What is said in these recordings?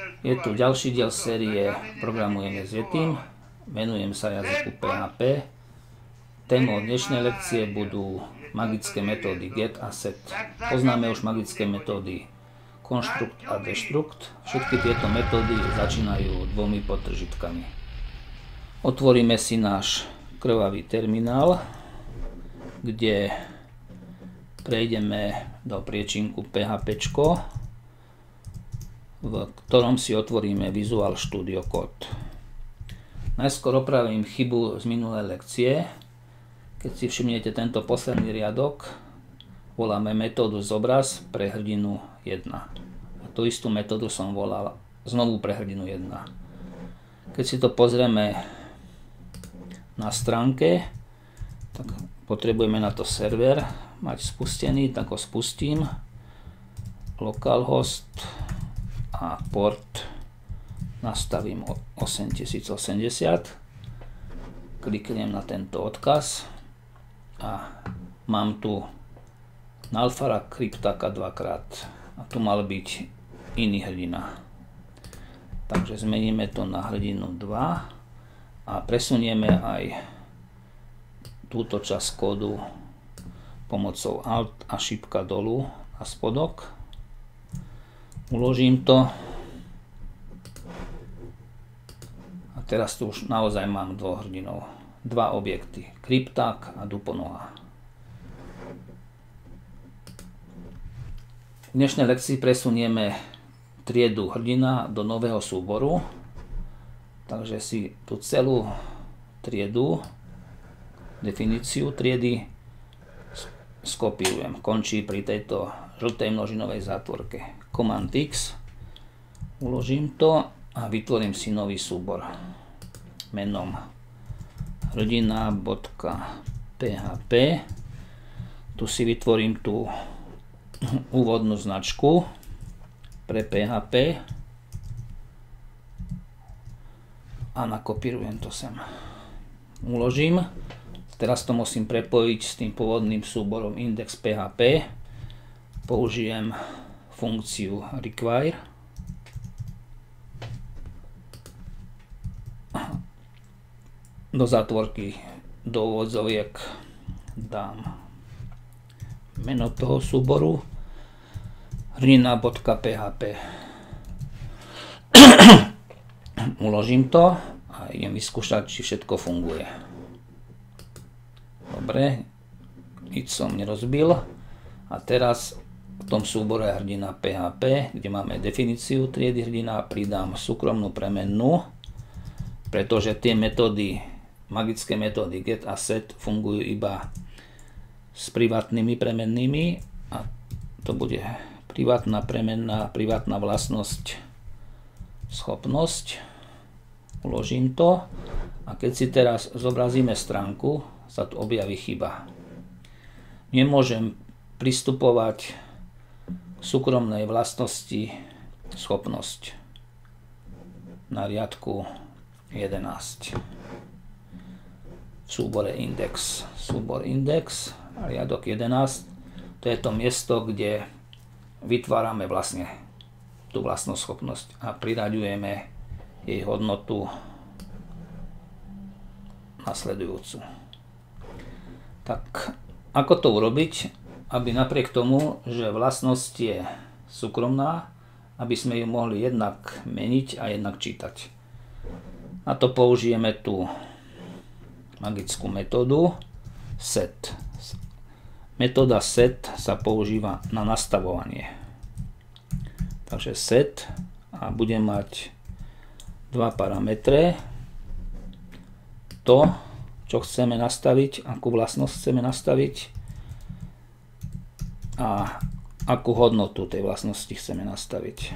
Je tu ďalší diel série Programujeme s Yetim. Menujem sa jazyku PHP. Témou dnešnej lekcie budú magické metódy get a set. Poznáme už magické metódy construct a destruct. Všetky tieto metódy začínajú dvomi podtržitkami. Otvoríme si náš krvavý terminál, kde prejdeme do priečinku PHP, v ktorom si otvoríme Visual Studio Code. Najskôr opravím chybu z minulej lekcie. Keď si všimnete tento posledný riadok, voláme metódu zobraz pre hrdinu 1. A tú istú metódu som volal znovu pre hrdinu 1. Keď si to pozrieme na stránke, tak potrebujeme na to server mať spustený, tak ho spustím. Localhost a port nastavím 8080. Kliknem na tento odkaz a mám tu Nalfara Cryptaka dvakrát a tu mal byť iný hrdina. Takže zmeníme to na hrdinu 2 a presunieme aj túto časť kódu pomocou Alt a šipka dolu a spodok. Uložím to a teraz tu už naozaj mám dvoch hrdinov, dva objekty, Cryptak a Duponoha. V dnešnej lekcii presunieme triedu hrdina do nového súboru, takže si tú celú triedu, definíciu triedy skopírujem. Končí pri tejto žltej množinovej zátvorke. Command X, uložím to a vytvorím si nový súbor menom hrdina.php. Tu si vytvorím tú úvodnú značku pre PHP a nakopírujem to sem. Uložím. Teraz to musím prepojiť s tým pôvodným súborom index.php. Použijem funkciu require. Do zátvorky do úvodzoviek dám meno toho súboru hrdina.php. Uložím to a idem vyskúšať, či všetko funguje. Dobre, nič som nerozbil. A teraz v tom súbore hrdina PHP, kde máme definíciu triedy hrdina, pridám súkromnú premennú, pretože tie metódy, magické metódy get a set fungujú iba s privátnymi premennými a to bude privátna premenná, privátna vlastnosť, schopnosť. Uložím to a keď si teraz zobrazíme stránku, sa tu objaví chyba. Nemôžem pristupovať k súkromnej vlastnosti schopnosť na riadku 11 v súbore index. Súbor index, riadok 11, to je to miesto, kde vytvárame vlastne tú vlastnú schopnosť a priraďujeme jej hodnotu nasledujúcu. Tak ako to urobiť, aby napriek tomu, že vlastnosť je súkromná, aby sme ju mohli jednak meniť a jednak čítať. Na to použijeme tú magickú metódu set. Metóda set sa používa na nastavovanie. Takže set a budem mať dva parametre. To, čo chceme nastaviť, akú vlastnosť chceme nastaviť a akú hodnotu tej vlastnosti chceme nastaviť.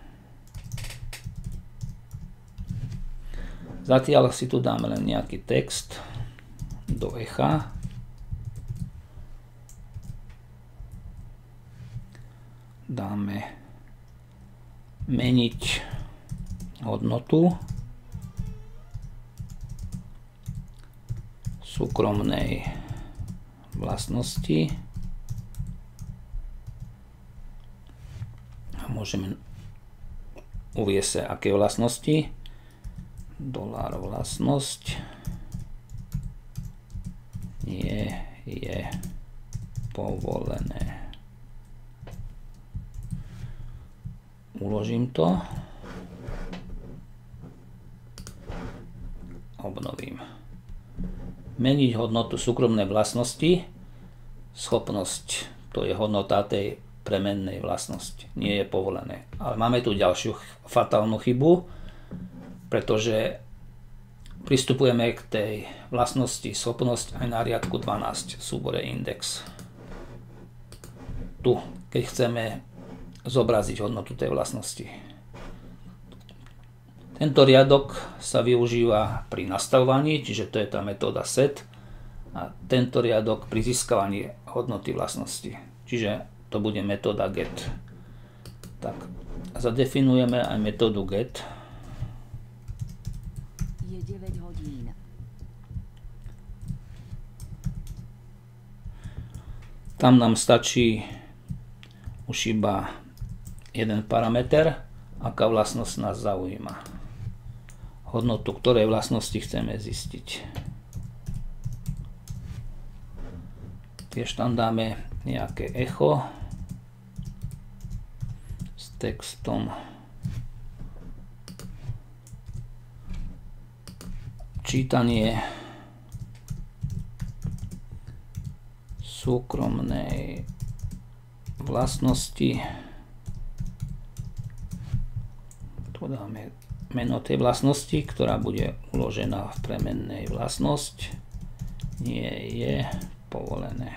Zatiaľ si tu dáme len nejaký text do echa. Dáme meniť hodnotu súkromnej vlastnosti a môžeme uvie sa aké vlastnosti. Dolár vlastnosť nie je povolené. Uložím to. Obnovím. Meniť hodnotu súkromnej vlastnosti. Schopnosť, to je hodnota tej premennej vlastnosti. Nie je povolené. Ale máme tu ďalšiu fatálnu chybu, pretože pristupujeme k tej vlastnosti schopnosť aj na riadku 12 v súbore index. Tu, keď chceme zobraziť hodnotu tej vlastnosti. Tento riadok sa využíva pri nastavovaní, čiže to je tá metóda set, a tento riadok pri získavaní hodnoty vlastnosti, čiže to bude metóda get. Tak, zadefinujeme aj metódu get. Je 9 hodín. Tam nám stačí už iba jeden parameter, aká vlastnosť nás zaujíma. Hodnotu ktorej vlastnosti chceme zistiť. Tiež tam dáme nejaké echo s textom čítanie súkromnej vlastnosti. Tu dáme meno tej vlastnosti, ktorá bude uložená v premennej vlastnosť. Nie je povolené.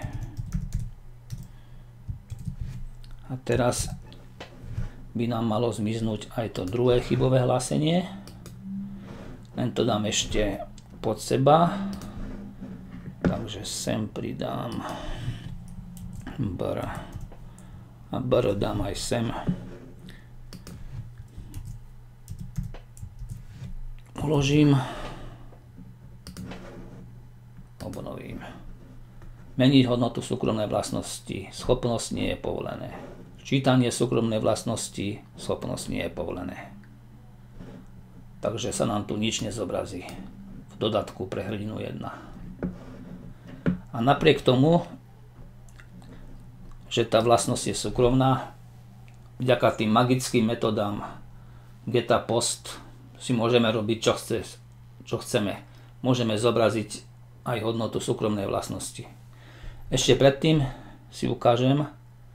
A teraz by nám malo zmiznúť aj to druhé chybové hlásenie. Len to dám ešte pod seba. Takže sem pridám br. A br dám aj sem. Uložím. Obnovím. Meniť hodnotu súkromnej vlastnosti. Schopnosť nie je povolené. Čítanie súkromnej vlastnosti. Schopnosť nie je povolené. Takže sa nám tu nič nezobrazí v dodatku pre hrdinu 1. A napriek tomu, že tá vlastnosť je súkromná, vďaka tým magickým metodám get a post si môžeme robiť čo chceme. Môžeme zobraziť aj hodnotu súkromnej vlastnosti. Ešte predtým si ukážeme,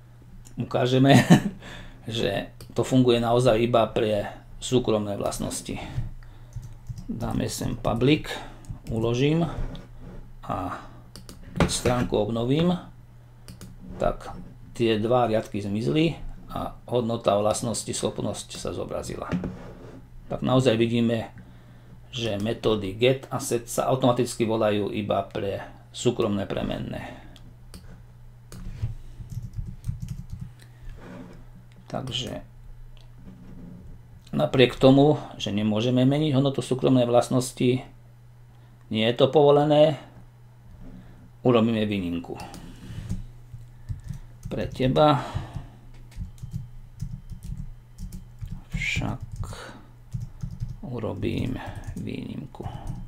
že to funguje naozaj iba pre súkromné vlastnosti. Dáme sem public, uložím a keď stránku obnovím, tak tie dva riadky zmizli a hodnota vlastnosti schopnosť sa zobrazila. Tak naozaj vidíme, že metódy get a set sa automaticky volajú iba pre súkromné premenné. Takže napriek tomu, že nemôžeme meniť hodnotu súkromnej vlastnosti, nie je to povolené, urobíme výnimku. Pre teba však urobím výnimku.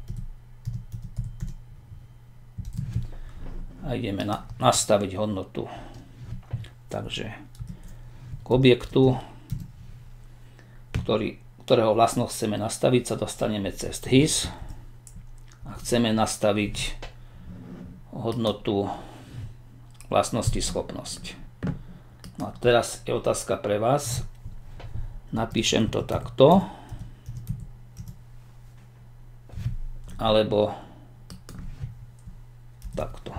A ideme nastaviť hodnotu. Takže k objektu, ktorého vlastnosť chceme nastaviť, sa dostaneme cez his a chceme nastaviť hodnotu vlastnosti schopnosť. No a teraz je otázka pre vás. Napíšem to takto, alebo takto.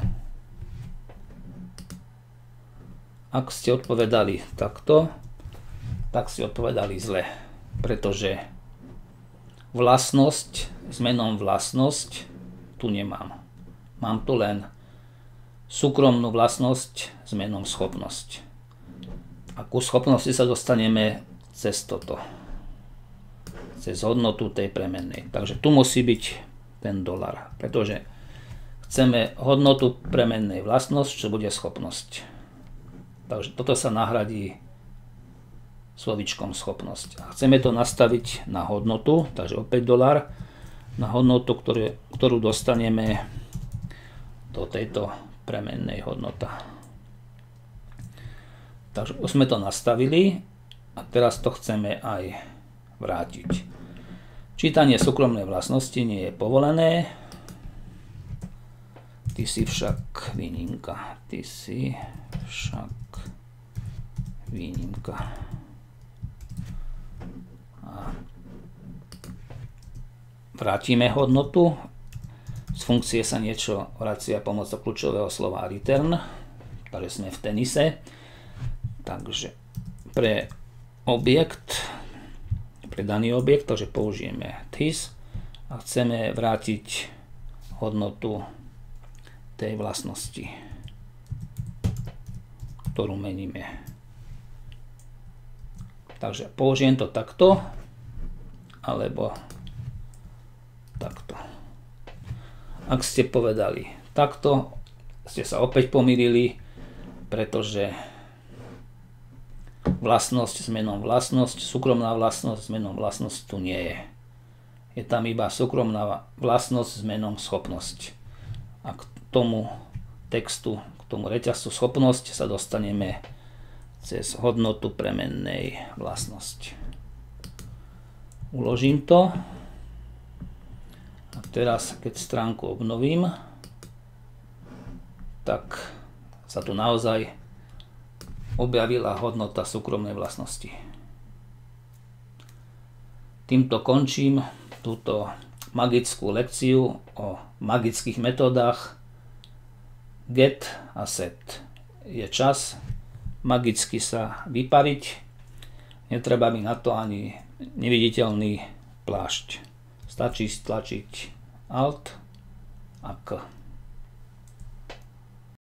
Ak ste odpovedali takto, tak ste odpovedali zle, pretože vlastnosť s menom vlastnosť tu nemám. Mám tu len súkromnú vlastnosť s menom schopnosť. A ku schopnosti sa dostaneme cez toto. Cez hodnotu tej premennej. Takže tu musí byť ten dolar, pretože chceme hodnotu premennej vlastnosť, čo bude schopnosť. Takže toto sa nahradí slovičkom schopnosť. A chceme to nastaviť na hodnotu, takže opäť $, na hodnotu, ktorú dostaneme do tejto premennej hodnota. Takže už sme to nastavili a teraz to chceme aj vrátiť. Čítanie súkromnej vlastnosti nie je povolené. Ty si však výnimka. Ty si však výnimka. A vrátime hodnotu. Z funkcie sa niečo vracia pomocou kľúčového slova return. Takže sme v tenise. Takže pre objekt, pre daný objekt, takže použijeme this a chceme vrátiť hodnotu tej vlastnosti, ktorú meníme. Takže použijem to takto, alebo takto. Ak ste povedali takto, ste sa opäť pomýlili, pretože vlastnosť s menom vlastnosť, súkromná vlastnosť s menom vlastnosť tu nie je. Je tam iba súkromná vlastnosť s menom schopnosť. A k tomu textu, k tomu reťazcu schopnosť sa dostaneme cez hodnotu premennej vlastnosť. Uložím to. A teraz, keď stránku obnovím, tak sa tu naozaj objavila hodnota súkromnej vlastnosti. Týmto končím túto magickú lekciu o magických metódach get a set. Je čas magicky sa vypariť. Netreba mi na to ani neviditeľný plášť. Stačí stlačiť Alt a K.